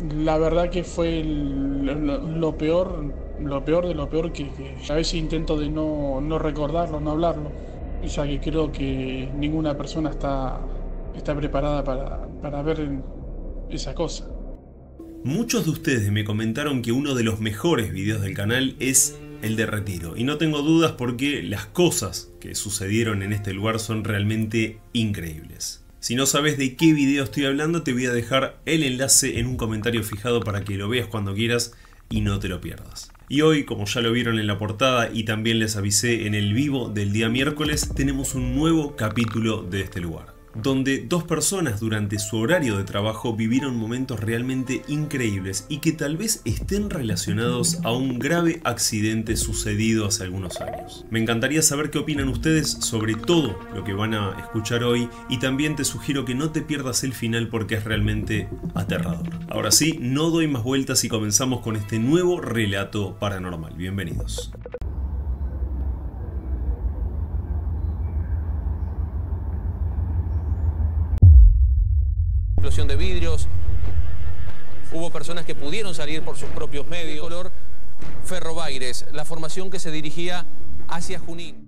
La verdad que fue lo peor de lo peor que a veces intento de no recordarlo, no hablarlo, ya que creo que ninguna persona está preparada para ver esa cosa. Muchos de ustedes me comentaron que uno de los mejores videos del canal es el de Retiro, y no tengo dudas porque las cosas que sucedieron en este lugar son realmente increíbles. Si no sabes de qué video estoy hablando, te voy a dejar el enlace en un comentario fijado para que lo veas cuando quieras y no te lo pierdas. Y hoy, como ya lo vieron en la portada y también les avisé en el vivo del día miércoles, tenemos un nuevo capítulo de este lugar, donde dos personas durante su horario de trabajo vivieron momentos realmente increíbles y que tal vez estén relacionados a un grave accidente sucedido hace algunos años. Me encantaría saber qué opinan ustedes sobre todo lo que van a escuchar hoy, y también te sugiero que no te pierdas el final porque es realmente aterrador. Ahora sí, no doy más vueltas y comenzamos con este nuevo relato paranormal. Bienvenidos. Explosión de vidrios, hubo personas que pudieron salir por sus propios medios. Color Ferrobaires, la formación que se dirigía hacia Junín.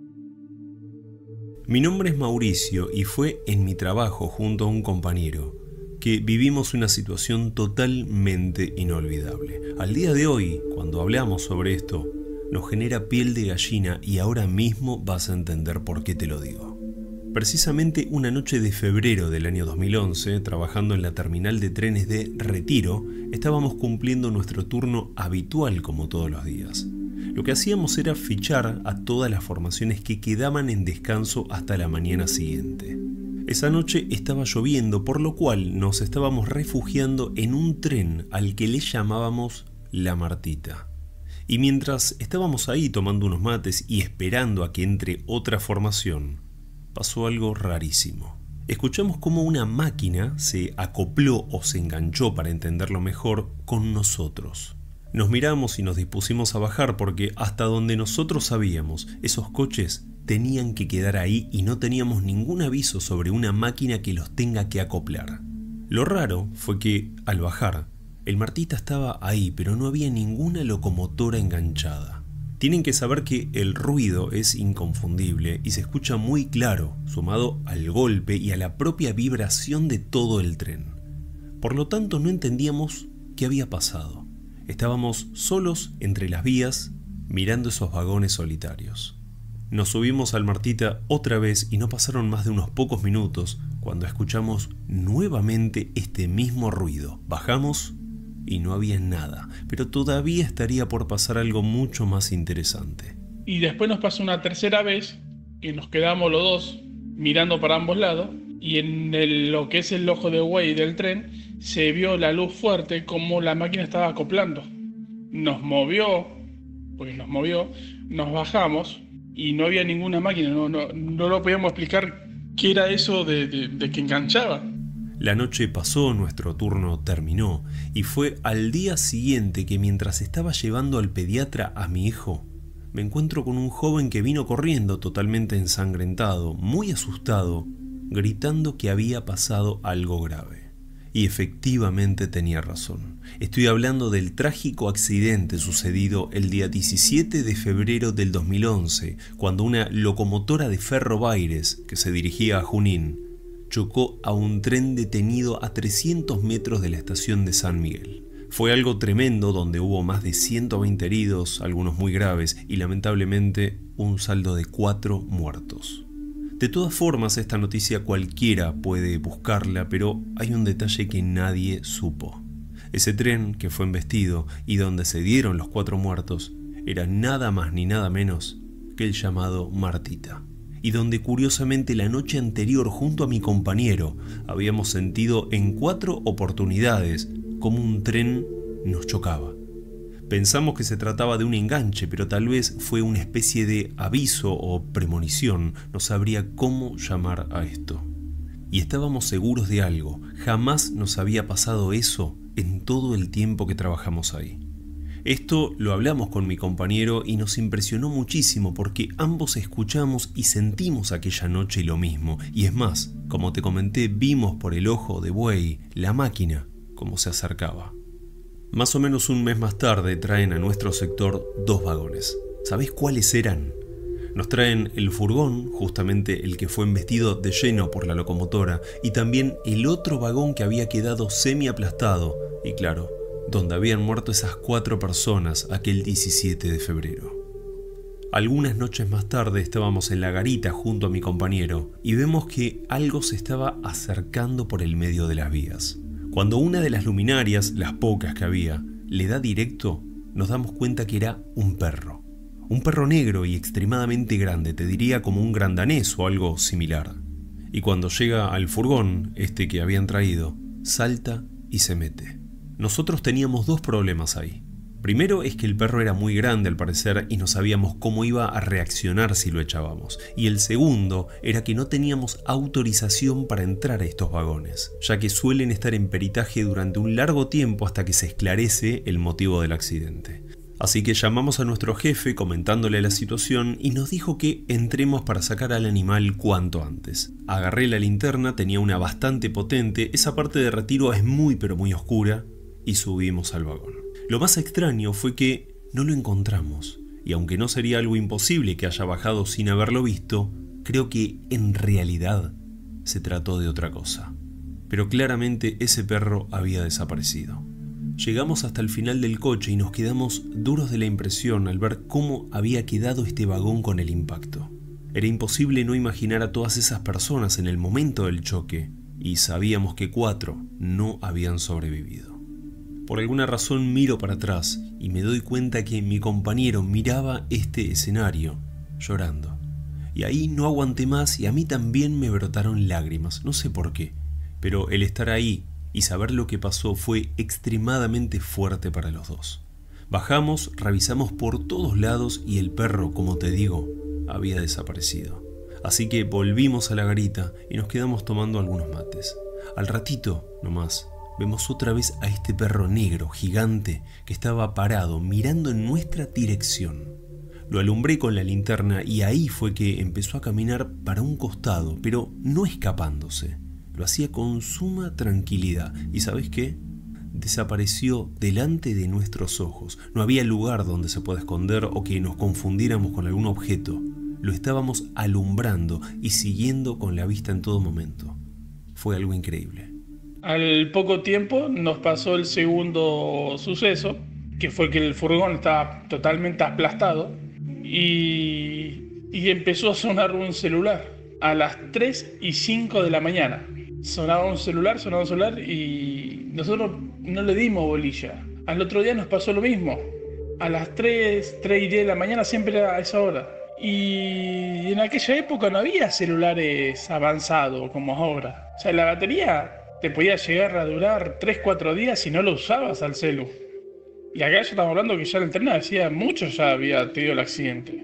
Mi nombre es Mauricio y fue en mi trabajo junto a un compañero que vivimos una situación totalmente inolvidable. Al día de hoy, cuando hablamos sobre esto, nos genera piel de gallina y ahora mismo vas a entender por qué te lo digo. Precisamente una noche de febrero del año 2011, trabajando en la terminal de trenes de Retiro, estábamos cumpliendo nuestro turno habitual como todos los días. Lo que hacíamos era fichar a todas las formaciones que quedaban en descanso hasta la mañana siguiente. Esa noche estaba lloviendo, por lo cual nos estábamos refugiando en un tren al que le llamábamos La Martita. Y mientras estábamos ahí tomando unos mates y esperando a que entre otra formación, pasó algo rarísimo. Escuchamos cómo una máquina se acopló o se enganchó, para entenderlo mejor, con nosotros. Nos miramos y nos dispusimos a bajar porque hasta donde nosotros sabíamos, esos coches tenían que quedar ahí y no teníamos ningún aviso sobre una máquina que los tenga que acoplar. Lo raro fue que, al bajar, el Martita estaba ahí, pero no había ninguna locomotora enganchada. Tienen que saber que el ruido es inconfundible y se escucha muy claro, sumado al golpe y a la propia vibración de todo el tren. Por lo tanto, no entendíamos qué había pasado. Estábamos solos entre las vías, mirando esos vagones solitarios. Nos subimos al Martita otra vez y no pasaron más de unos pocos minutos cuando escuchamos nuevamente este mismo ruido. Bajamos y no había nada, pero todavía estaría por pasar algo mucho más interesante. Y después nos pasó una tercera vez que nos quedamos los dos mirando para ambos lados, y en lo que es el ojo de buey del tren se vio la luz fuerte como la máquina estaba acoplando. Nos movió, nos bajamos y no había ninguna máquina, no lo podíamos explicar qué era eso de que enganchaba. La noche pasó, nuestro turno terminó, y fue al día siguiente que, mientras estaba llevando al pediatra a mi hijo, me encuentro con un joven que vino corriendo totalmente ensangrentado, muy asustado, gritando que había pasado algo grave. Y efectivamente tenía razón. Estoy hablando del trágico accidente sucedido el día 17 de febrero del 2011, cuando una locomotora de Ferrobaires que se dirigía a Junín chocó a un tren detenido a 300 metros de la estación de San Miguel. Fue algo tremendo, donde hubo más de 120 heridos, algunos muy graves, y lamentablemente un saldo de 4 muertos. De todas formas, esta noticia cualquiera puede buscarla, pero hay un detalle que nadie supo. Ese tren que fue embestido y donde se dieron los 4 muertos era nada más ni nada menos que el llamado Martita, y donde curiosamente la noche anterior, junto a mi compañero, habíamos sentido en 4 oportunidades como un tren nos chocaba. Pensamos que se trataba de un enganche, pero tal vez fue una especie de aviso o premonición, no sabría cómo llamar a esto. Y estábamos seguros de algo: jamás nos había pasado eso en todo el tiempo que trabajamos ahí. Esto lo hablamos con mi compañero y nos impresionó muchísimo porque ambos escuchamos y sentimos aquella noche lo mismo. Y es más, como te comenté, vimos por el ojo de buey la máquina como se acercaba. Más o menos un mes más tarde traen a nuestro sector 2 vagones. ¿Sabés cuáles eran? Nos traen el furgón, justamente el que fue embestido de lleno por la locomotora, y también el otro vagón que había quedado semi-aplastado, y claro, donde habían muerto esas 4 personas aquel 17 de febrero. Algunas noches más tarde estábamos en la garita junto a mi compañero y vemos que algo se estaba acercando por el medio de las vías. Cuando una de las luminarias, las pocas que había, le da directo, nos damos cuenta que era un perro. Un perro negro y extremadamente grande, te diría como un gran danés o algo similar. Y cuando llega al furgón, este que habían traído, salta y se mete. Nosotros teníamos 2 problemas ahí. Primero es que el perro era muy grande al parecer y no sabíamos cómo iba a reaccionar si lo echábamos. Y el segundo era que no teníamos autorización para entrar a estos vagones, ya que suelen estar en peritaje durante un largo tiempo hasta que se esclarece el motivo del accidente. Así que llamamos a nuestro jefe comentándole la situación y nos dijo que entremos para sacar al animal cuanto antes. Agarré la linterna, tenía una bastante potente, esa parte de retiro es muy pero muy oscura, y subimos al vagón. Lo más extraño fue que no lo encontramos, y aunque no sería algo imposible que haya bajado sin haberlo visto, creo que en realidad se trató de otra cosa. Pero claramente ese perro había desaparecido. Llegamos hasta el final del coche y nos quedamos duros de la impresión al ver cómo había quedado este vagón con el impacto. Era imposible no imaginar a todas esas personas en el momento del choque, y sabíamos que 4 no habían sobrevivido. Por alguna razón miro para atrás y me doy cuenta que mi compañero miraba este escenario, llorando. Y ahí no aguanté más y a mí también me brotaron lágrimas, no sé por qué, pero el estar ahí y saber lo que pasó fue extremadamente fuerte para los dos. Bajamos, revisamos por todos lados y el perro, como te digo, había desaparecido. Así que volvimos a la garita y nos quedamos tomando algunos mates. Al ratito, nomás, vemos otra vez a este perro negro, gigante, que estaba parado, mirando en nuestra dirección. Lo alumbré con la linterna y ahí fue que empezó a caminar para un costado, pero no escapándose. Lo hacía con suma tranquilidad. ¿Y sabes qué? Desapareció delante de nuestros ojos. No había lugar donde se pueda esconder o que nos confundiéramos con algún objeto. Lo estábamos alumbrando y siguiendo con la vista en todo momento. Fue algo increíble. Al poco tiempo nos pasó el segundo suceso, que fue que el furgón estaba totalmente aplastado y empezó a sonar un celular a las 3:05 de la mañana. Sonaba un celular y nosotros no le dimos bolilla. Al otro día nos pasó lo mismo. A las 3:10 de la mañana siempre era a esa hora. Y en aquella época no había celulares avanzados como ahora. O sea, la batería te podía llegar a durar 3-4 días si no lo usabas al celu. Y acá ya estamos hablando que ya el tren decía mucho ya había tenido el accidente.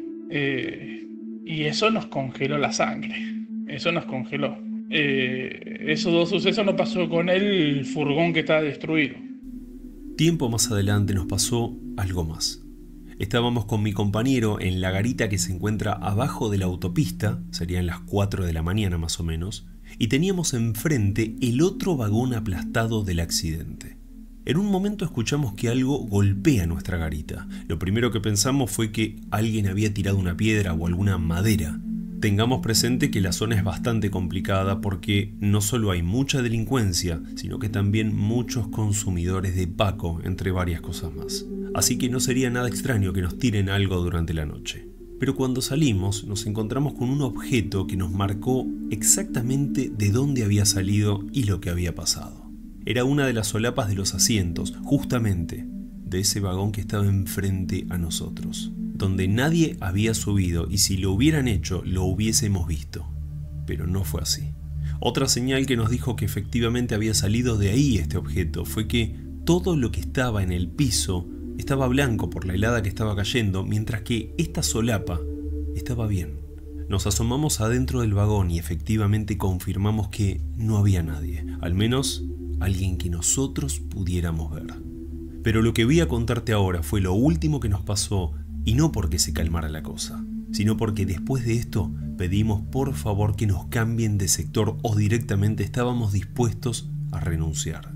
Y eso nos congeló la sangre. Eso nos congeló. Esos 2 sucesos nos pasó con el furgón que estaba destruido. Tiempo más adelante nos pasó algo más. Estábamos con mi compañero en la garita que se encuentra abajo de la autopista, serían las 4 de la mañana más o menos, y teníamos enfrente el otro vagón aplastado del accidente. En un momento escuchamos que algo golpea nuestra garita. Lo primero que pensamos fue que alguien había tirado una piedra o alguna madera. Tengamos presente que la zona es bastante complicada porque no solo hay mucha delincuencia, sino que también muchos consumidores de Paco, entre varias cosas más. Así que no sería nada extraño que nos tiren algo durante la noche. Pero cuando salimos nos encontramos con un objeto que nos marcó exactamente de dónde había salido y lo que había pasado. Era una de las solapas de los asientos, justamente de ese vagón que estaba enfrente a nosotros, donde nadie había subido y si lo hubieran hecho lo hubiésemos visto. Pero no fue así. Otra señal que nos dijo que efectivamente había salido de ahí este objeto fue que todo lo que estaba en el piso estaba blanco por la helada que estaba cayendo, mientras que esta solapa estaba bien. Nos asomamos adentro del vagón y efectivamente confirmamos que no había nadie, al menos alguien que nosotros pudiéramos ver. Pero lo que voy a contarte ahora fue lo último que nos pasó, y no porque se calmara la cosa, sino porque después de esto pedimos por favor que nos cambien de sector o directamente estábamos dispuestos a renunciar.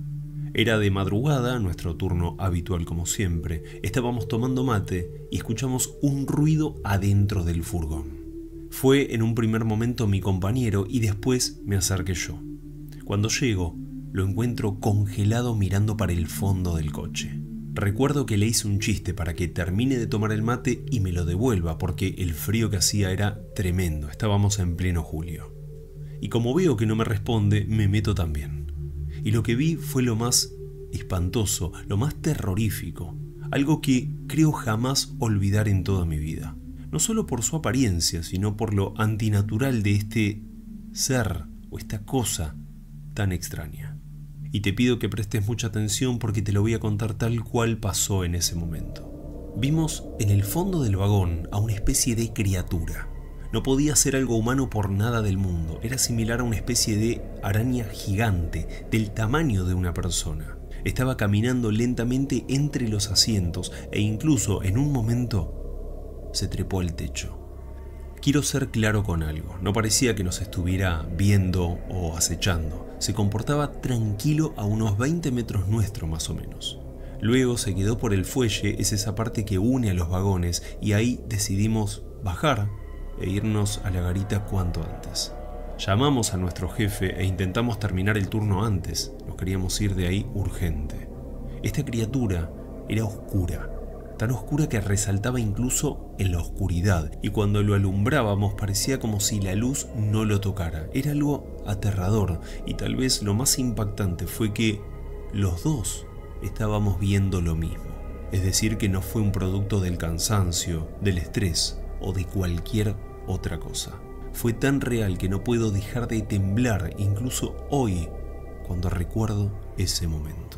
Era de madrugada, nuestro turno habitual como siempre. Estábamos tomando mate y escuchamos un ruido adentro del furgón. Fue en un primer momento mi compañero y después me acerqué yo. Cuando llego, lo encuentro congelado mirando para el fondo del coche. Recuerdo que le hice un chiste para que termine de tomar el mate y me lo devuelva porque el frío que hacía era tremendo, estábamos en pleno julio. Y como veo que no me responde, me meto también. Y lo que vi fue lo más espantoso, lo más terrorífico, algo que creo jamás olvidar en toda mi vida. No solo por su apariencia, sino por lo antinatural de este ser o esta cosa tan extraña. Y te pido que prestes mucha atención porque te lo voy a contar tal cual pasó en ese momento. Vimos en el fondo del vagón a una especie de criatura. No podía ser algo humano por nada del mundo. Era similar a una especie de araña gigante, del tamaño de una persona. Estaba caminando lentamente entre los asientos e incluso en un momento se trepó al techo. Quiero ser claro con algo, no parecía que nos estuviera viendo o acechando. Se comportaba tranquilo a unos 20 metros nuestro más o menos. Luego se quedó por el fuelle, es esa parte que une a los vagones, y ahí decidimos bajar e irnos a la garita cuanto antes. Llamamos a nuestro jefe e intentamos terminar el turno antes, nos queríamos ir de ahí urgente. Esta criatura era oscura, tan oscura que resaltaba incluso en la oscuridad, y cuando lo alumbrábamos parecía como si la luz no lo tocara. Era algo aterrador, y tal vez lo más impactante fue que los dos estábamos viendo lo mismo. Es decir, que no fue un producto del cansancio, del estrés o de cualquier otra cosa. Fue tan real que no puedo dejar de temblar, incluso hoy, cuando recuerdo ese momento.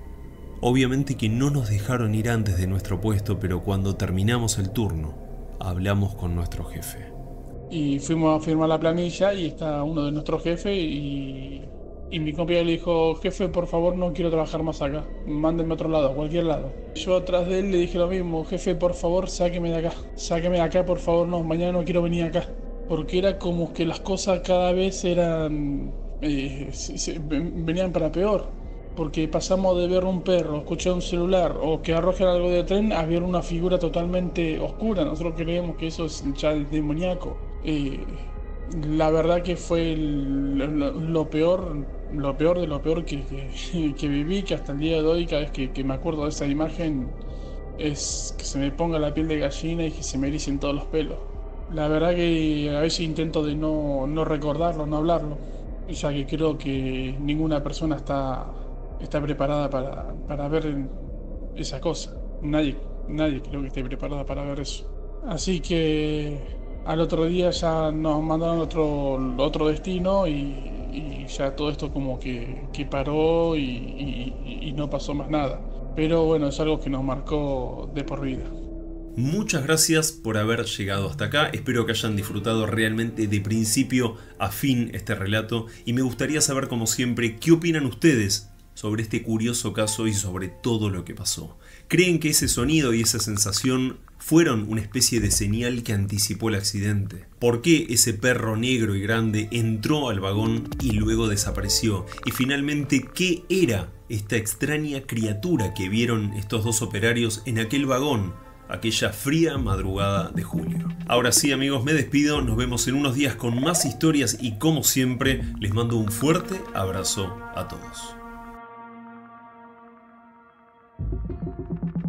Obviamente que no nos dejaron ir antes de nuestro puesto, pero cuando terminamos el turno, hablamos con nuestro jefe. Y fuimos a firmar la planilla y está uno de nuestros jefes y mi compañero le dijo: jefe, por favor, no quiero trabajar más acá, mándenme a otro lado, a cualquier lado. Yo atrás de él le dije lo mismo: jefe, por favor, sáqueme de acá, por favor, no, mañana no quiero venir acá. Porque era como que las cosas cada vez eran, venían para peor. Porque pasamos de ver un perro, escuchar un celular o que arrojen algo del tren a ver una figura totalmente oscura. Nosotros creemos que eso es ya el demoníaco. La verdad que fue lo peor de lo peor que viví, que hasta el día de hoy, cada vez que me acuerdo de esa imagen, es que se me ponga la piel de gallina y que se me ericen todos los pelos. La verdad que a veces intento de no recordarlo, no hablarlo, ya que creo que ninguna persona está preparada para ver esa cosa. Nadie creo que esté preparada para ver eso. Así que al otro día ya nos mandaron otro destino y ya todo esto como que paró y no pasó más nada. Pero bueno, es algo que nos marcó de por vida. Muchas gracias por haber llegado hasta acá, espero que hayan disfrutado realmente de principio a fin este relato y me gustaría saber, como siempre, qué opinan ustedes sobre este curioso caso y sobre todo lo que pasó. ¿Creen que ese sonido y esa sensación fueron una especie de señal que anticipó el accidente? ¿Por qué ese perro negro y grande entró al vagón y luego desapareció? Y finalmente, ¿qué era esta extraña criatura que vieron estos dos operarios en aquel vagón aquella fría madrugada de julio? Ahora sí, amigos, me despido, nos vemos en unos días con más historias y como siempre les mando un fuerte abrazo a todos.